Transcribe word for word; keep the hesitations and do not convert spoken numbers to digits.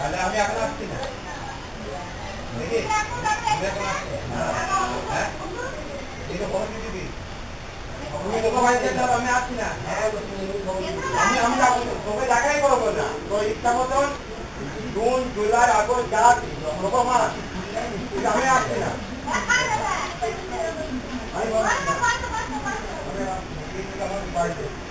তাহলে আমি এখন আসছি না দেখি আমি এখন আসছি হ্যাঁ এই তো খবর দিবি তুমি তোকে ভাইতে যাও আমি আসছি না আমি আমি যাবো তোকে দেখাই করবো না তো ইচ্ছা মতন জুন জুলাই আগস্ট যা তোকে মাস আমি আসছি না আমি বাড়িতে